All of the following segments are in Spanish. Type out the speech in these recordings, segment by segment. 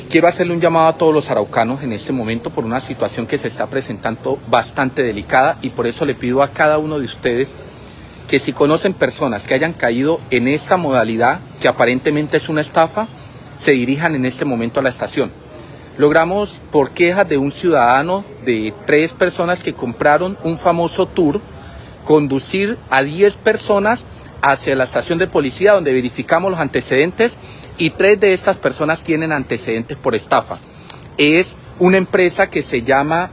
Quiero hacerle un llamado a todos los araucanos en este momento por una situación que se está presentando bastante delicada, y por eso le pido a cada uno de ustedes que si conocen personas que hayan caído en esta modalidad, que aparentemente es una estafa, se dirijan en este momento a la estación. Logramos, por quejas de un ciudadano, de 3 personas que compraron un famoso tour, conducir a 10 personas hacia la estación de policía, donde verificamos los antecedentes, y 3 de estas personas tienen antecedentes por estafa. Es una empresa que se llama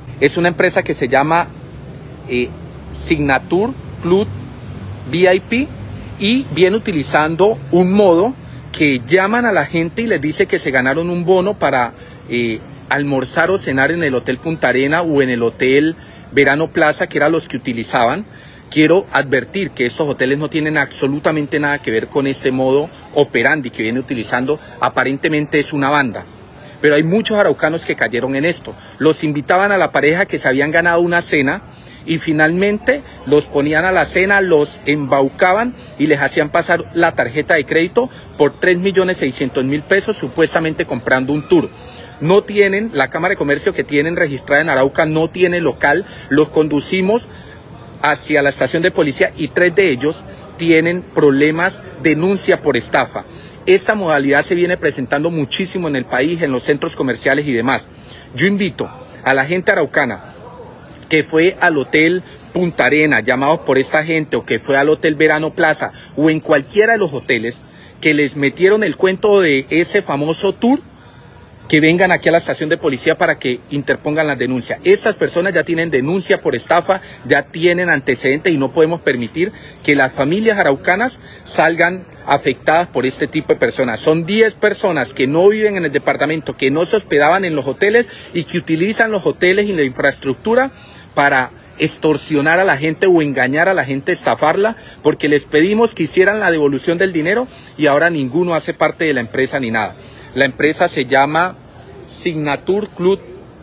Signature Club VIP, y viene utilizando un modo que llaman a la gente y les dice que se ganaron un bono para almorzar o cenar en el Hotel Punta Arena o en el Hotel Verano Plaza, que eran los que utilizaban. Quiero advertir que estos hoteles no tienen absolutamente nada que ver con este modo operandi que viene utilizando. Aparentemente es una banda, pero hay muchos araucanos que cayeron en esto. Los invitaban a la pareja que se habían ganado una cena y finalmente los ponían a la cena, los embaucaban y les hacían pasar la tarjeta de crédito por 3.600.000 pesos, supuestamente comprando un tour. No tienen, la Cámara de Comercio que tienen registrada en Arauca no tiene local. Los conducimos hacia la estación de policía y 3 de ellos tienen problemas, denuncia por estafa. Esta modalidad se viene presentando muchísimo en el país, en los centros comerciales y demás. Yo invito a la gente araucana que fue al Hotel Punta Arena, llamados por esta gente, o que fue al Hotel Verano Plaza, o en cualquiera de los hoteles que les metieron el cuento de ese famoso tour, que vengan aquí a la estación de policía para que interpongan las denuncias. Estas personas ya tienen denuncia por estafa, ya tienen antecedentes, y no podemos permitir que las familias araucanas salgan afectadas por este tipo de personas. Son 10 personas que no viven en el departamento, que no se hospedaban en los hoteles y que utilizan los hoteles y la infraestructura para extorsionar a la gente o engañar a la gente, estafarla, porque les pedimos que hicieran la devolución del dinero y ahora ninguno hace parte de la empresa ni nada. La empresa se llama Signature Club,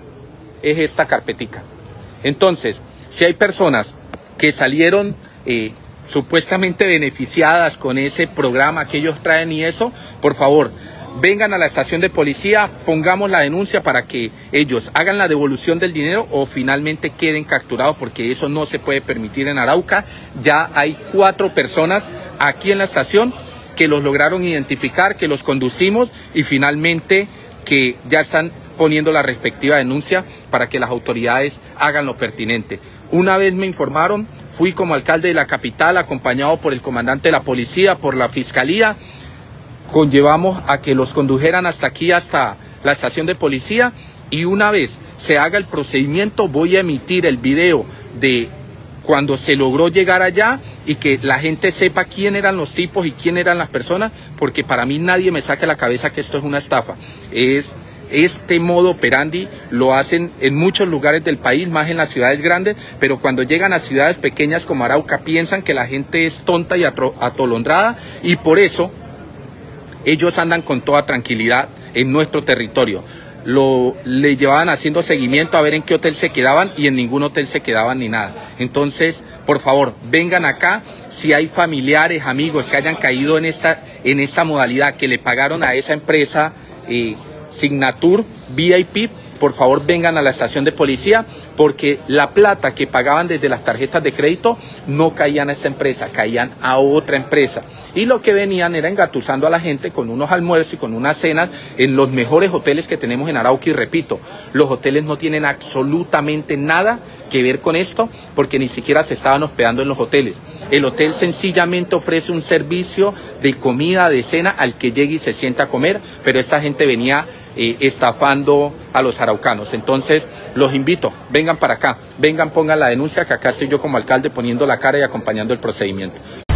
es esta carpetica. Entonces, si hay personas que salieron supuestamente beneficiadas con ese programa que ellos traen y eso, por favor, vengan a la estación de policía, pongamos la denuncia para que ellos hagan la devolución del dinero o finalmente queden capturados, porque eso no se puede permitir en Arauca. Ya hay 4 personas aquí en la estación que los lograron identificar, que los conducimos y finalmente que ya están poniendo la respectiva denuncia para que las autoridades hagan lo pertinente. Una vez me informaron, fui como alcalde de la capital acompañado por el comandante de la policía, por la fiscalía, conllevamos a que los condujeran hasta aquí, hasta la estación de policía, y una vez se haga el procedimiento voy a emitir el video de cuando se logró llegar allá y que la gente sepa quién eran los tipos y quién eran las personas, porque para mí nadie me saque la cabeza que esto es una estafa. Este modo operandi lo hacen en muchos lugares del país, más en las ciudades grandes, pero cuando llegan a ciudades pequeñas como Arauca piensan que la gente es tonta y atolondrada, y por eso ellos andan con toda tranquilidad en nuestro territorio. Le llevaban haciendo seguimiento a ver en qué hotel se quedaban y en ningún hotel se quedaban ni nada. Entonces, por favor, vengan acá. Si hay familiares, amigos que hayan caído en esta modalidad, que le pagaron a esa empresa Signature VIP, por favor vengan a la estación de policía, porque la plata que pagaban desde las tarjetas de crédito no caían a esta empresa, caían a otra empresa. Y lo que venían era engatusando a la gente con unos almuerzos y con unas cenas en los mejores hoteles que tenemos en Arauca. Y repito, los hoteles no tienen absolutamente nada que ver con esto, porque ni siquiera se estaban hospedando en los hoteles. El hotel sencillamente ofrece un servicio de comida, de cena, al que llegue y se sienta a comer, pero esta gente venía estafando a los araucanos. Entonces los invito, vengan para acá, vengan, pongan la denuncia, que acá estoy yo como alcalde poniendo la cara y acompañando el procedimiento.